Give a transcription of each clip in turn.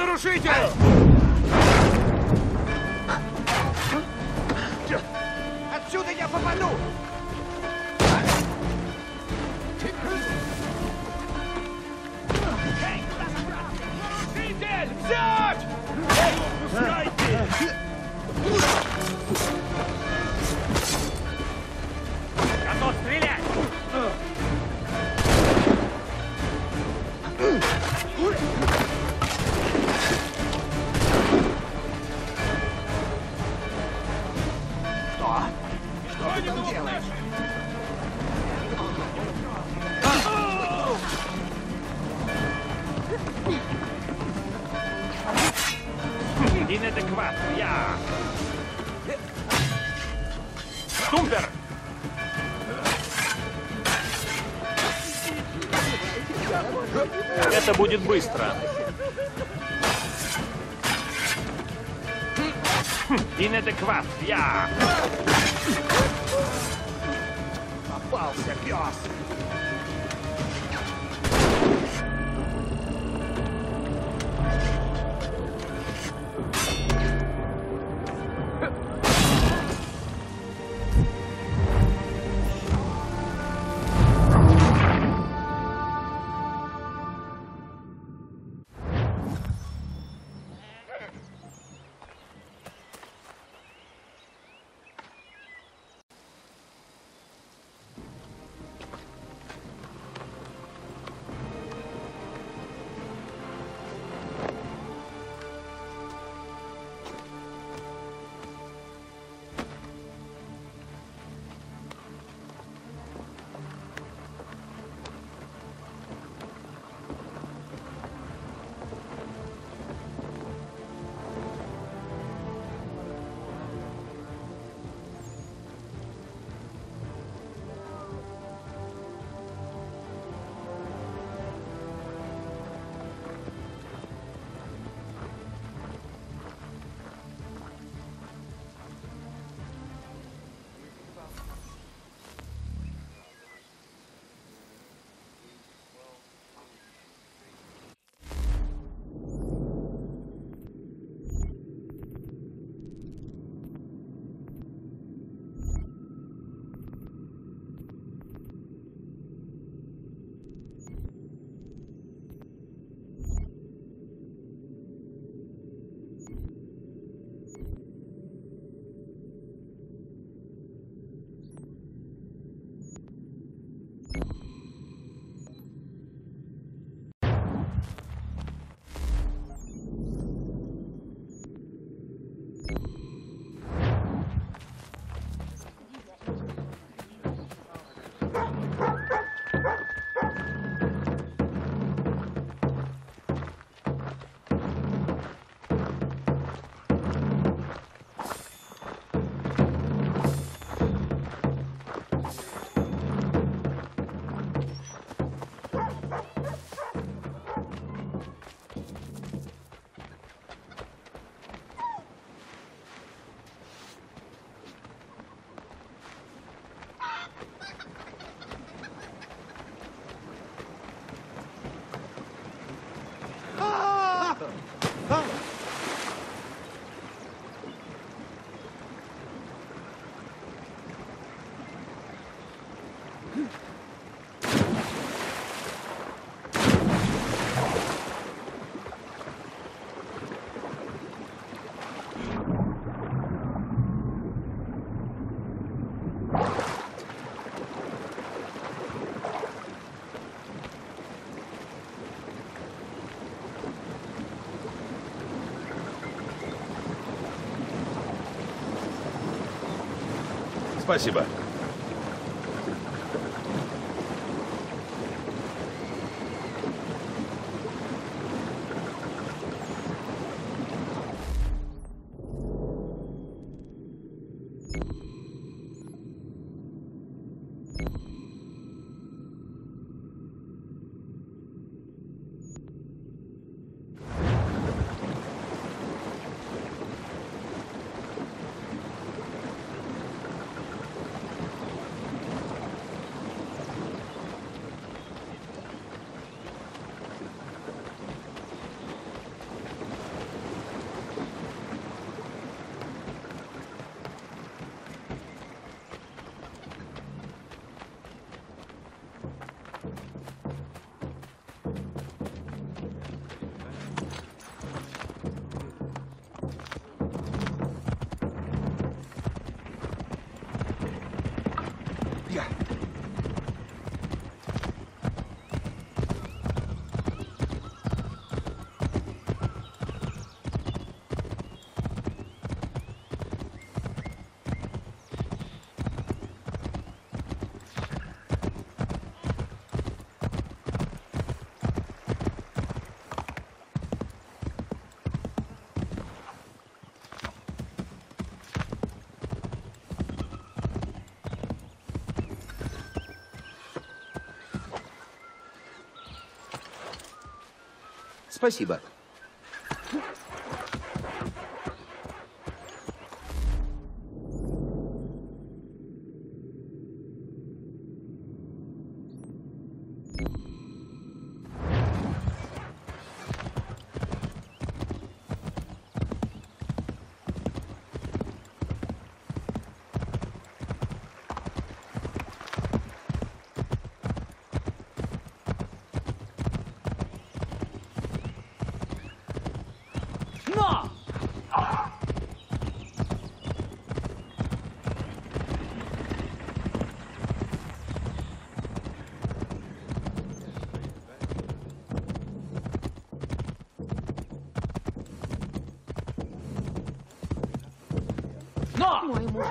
нарушитель! Отсюда я попаду! Нарушитель! Взять! Пускайте! Готов стрелять! Что ты там делаешь? Инадекват, я! Тумпер! Это будет быстро. Инадекват, я! Попался, пес! Спасибо. спасибо. Мой муж.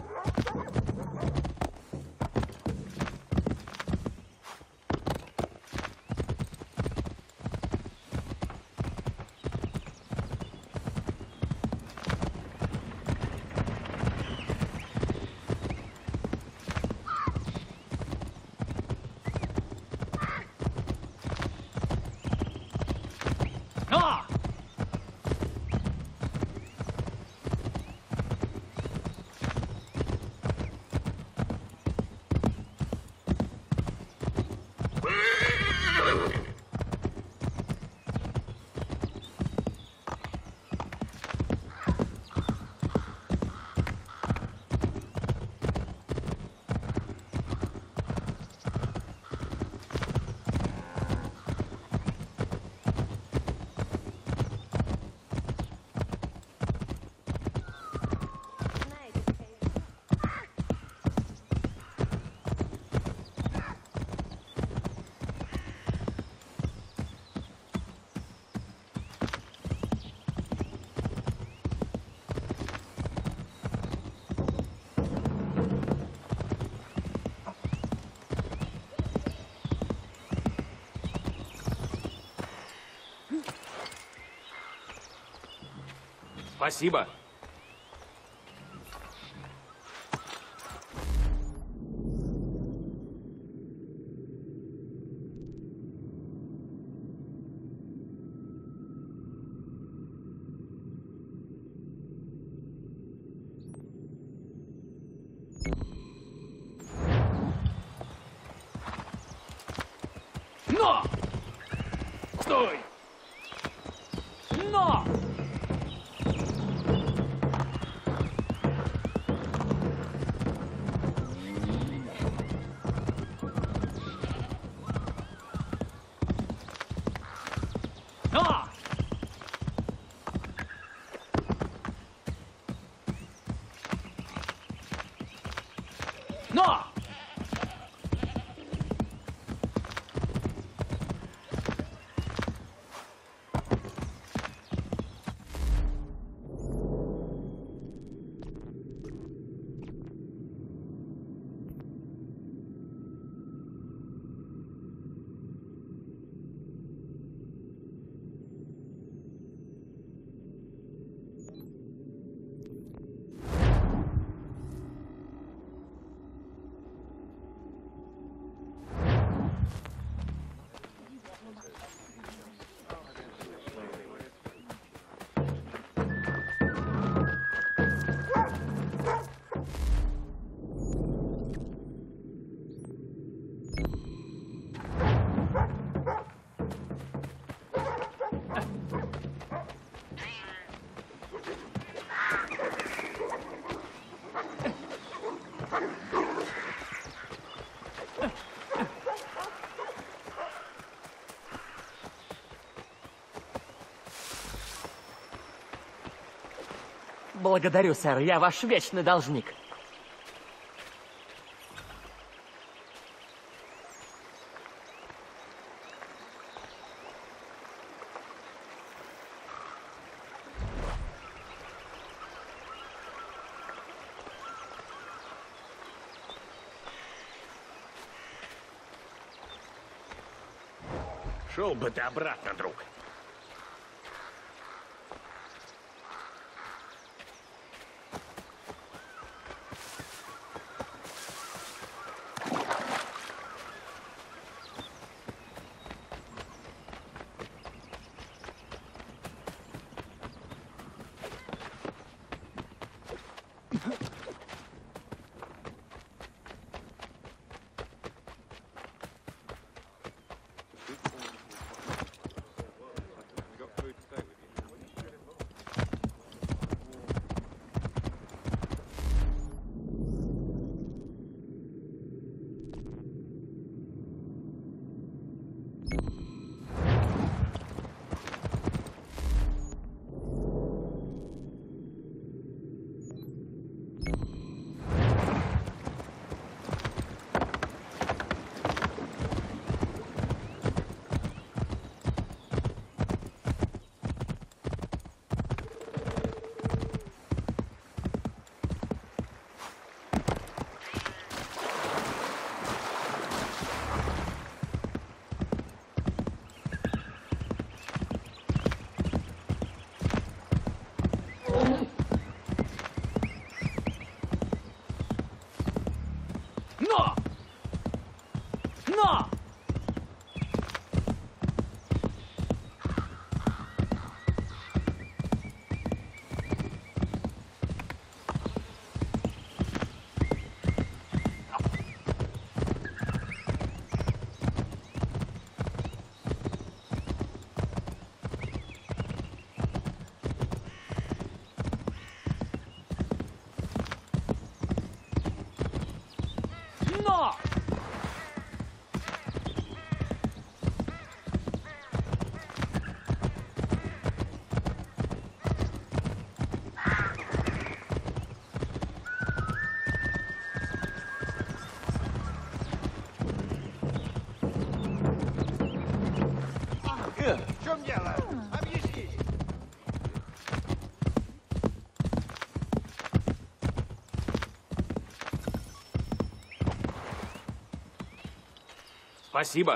Спасибо. Но! Стой! Но! Но! Но! Благодарю, сэр. Я ваш вечный должник. Шел бы ты обратно, друг. Но! Но! Но! В чем дело? Объясни. Спасибо.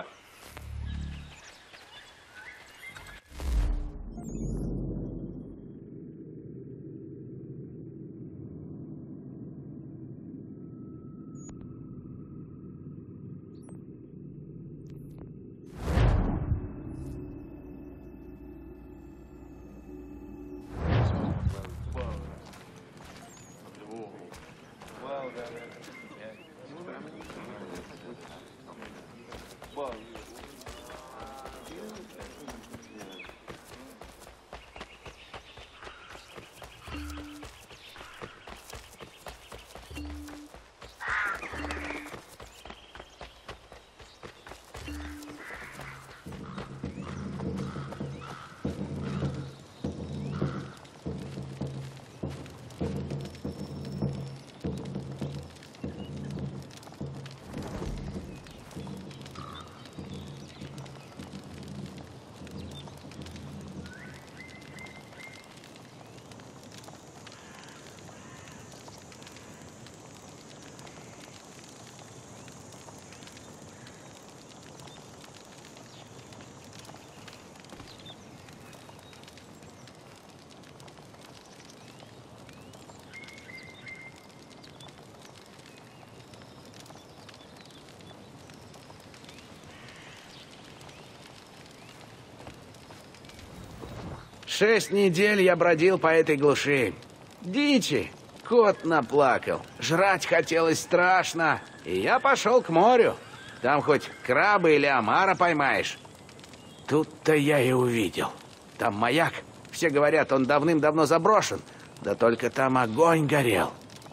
Шесть недель я бродил по этой глуши. Дичи. Кот наплакал. Жрать хотелось страшно. И я пошел к морю. Там хоть краба или омара поймаешь. Тут-то я и увидел. Там маяк. Все говорят, он давным-давно заброшен. Да только там огонь горел.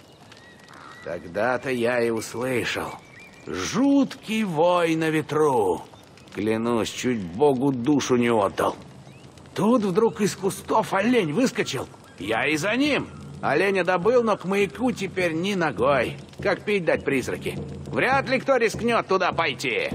Тогда-то я и услышал. Жуткий вой на ветру. Клянусь, чуть Богу душу не отдал. Тут вдруг из кустов олень выскочил. Я и за ним. Оленя добыл, но к маяку теперь ни ногой. Как пить дать призраки. Вряд ли кто рискнет туда пойти.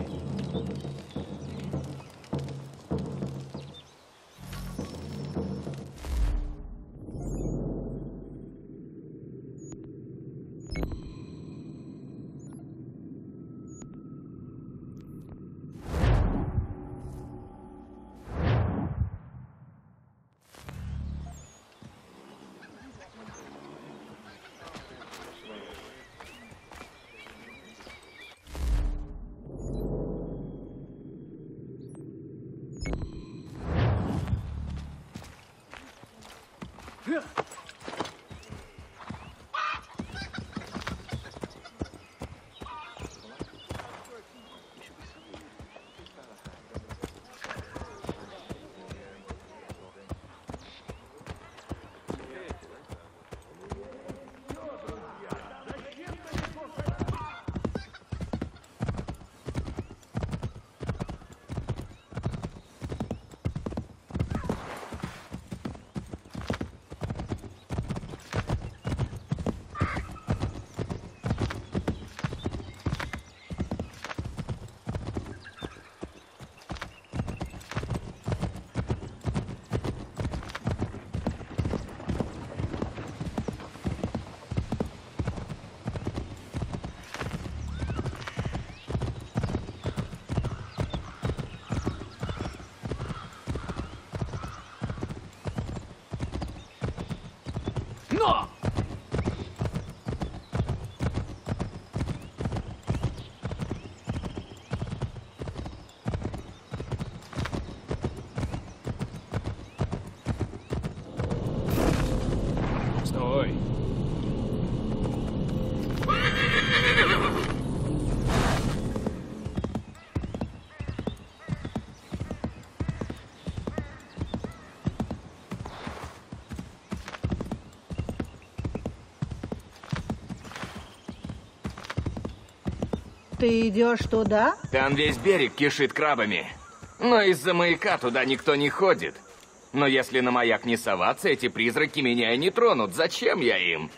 Ты идешь туда? Там весь берег кишит крабами. Но из-за маяка туда никто не ходит. Но если на маяк не соваться, эти призраки меня и не тронут. Зачем я им?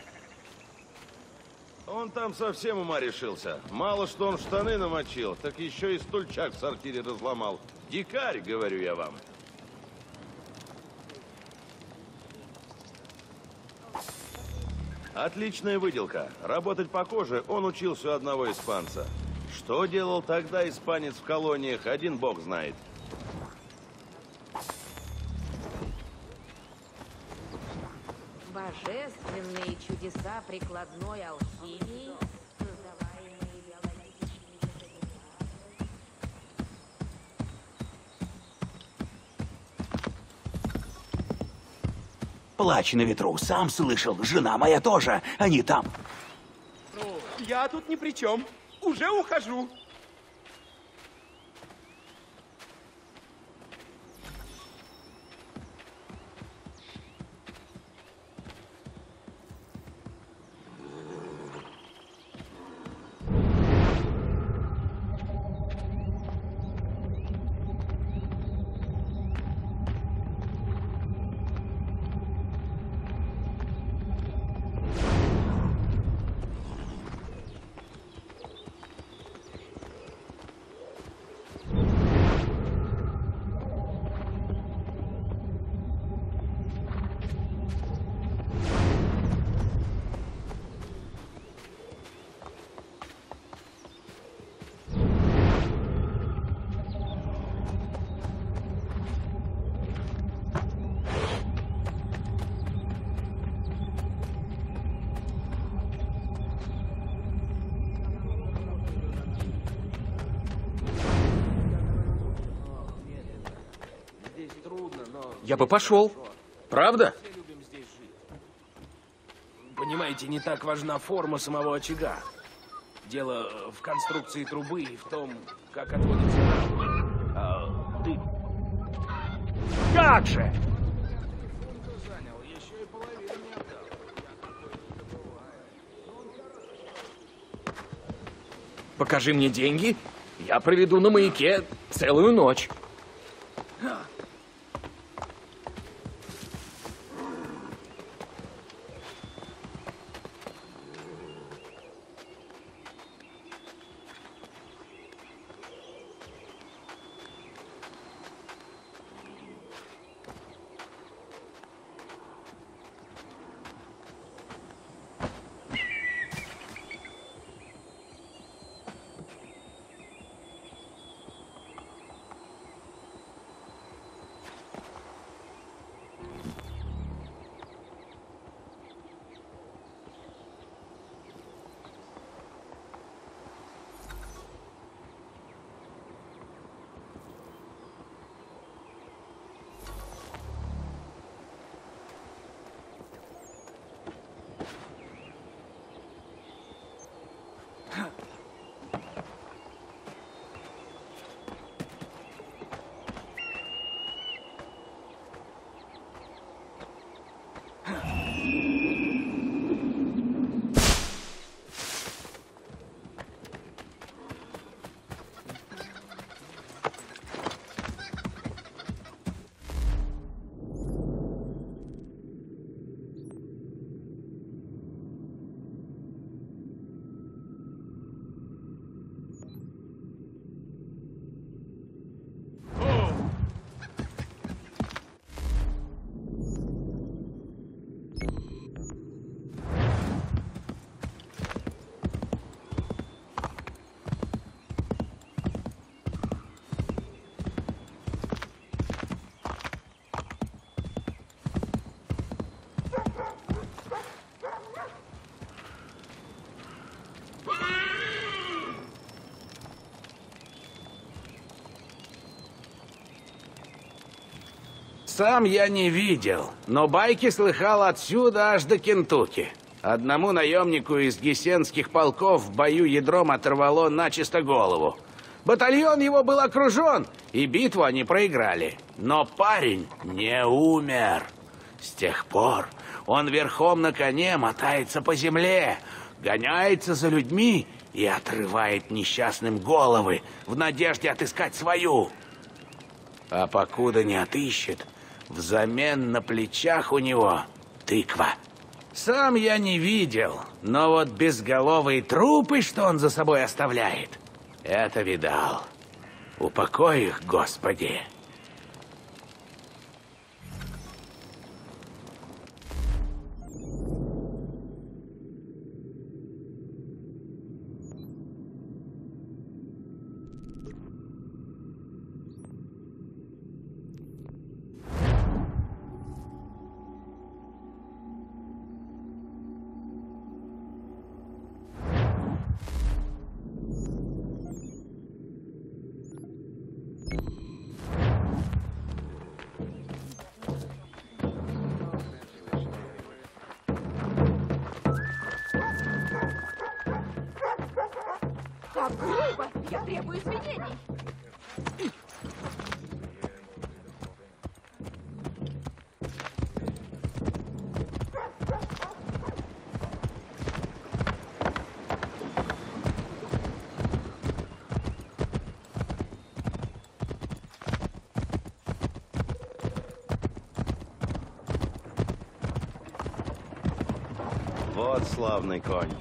Он там совсем ума решился. Мало что он штаны намочил, так еще и стульчак в сортире разломал. Дикарь, говорю я вам. Отличная выделка. Работать по коже он учился у одного испанца. Что делал тогда испанец в колониях, один бог знает. Божественные чудеса прикладной алхимии, создаваемые биологическими катализаторами. Плач на ветру, сам слышал. Жена моя тоже. Они там. Я тут ни при чем. Уже ухожу. Я бы пошел. Правда? Понимаете, не так важна форма самого очага. Дело в конструкции трубы и в том, как отводится дым. Как же! Покажи мне деньги, я проведу на маяке целую ночь. Сам я не видел, но байки слыхал отсюда аж до Кентукки. Одному наемнику из гессенских полков в бою ядром оторвало начисто голову. Батальон его был окружен, и битву они проиграли. Но парень не умер. С тех пор Он верхом на коне мотается по земле, гоняется за людьми и отрывает несчастным головы в надежде отыскать свою. А покуда не отыщет, взамен на плечах у него тыква. Сам я не видел, но вот безголовые трупы, что он за собой оставляет, это видал. Упокой их, Господи. Как грубо! Я требую извинений! Вот славный конь.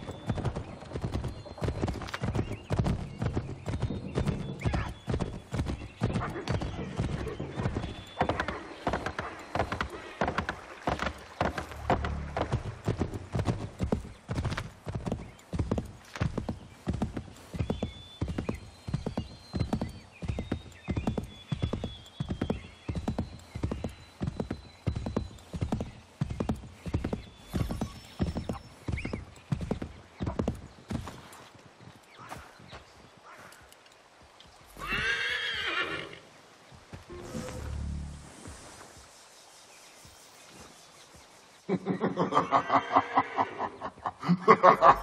Ha ha ha ha!